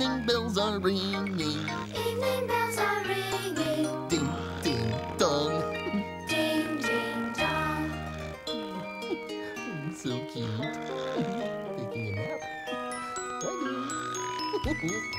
Evening bells are ringing. Evening bells are ringing. Ding, ding, dong. Ding, ding, dong. So cute. Taking a nap. Bye.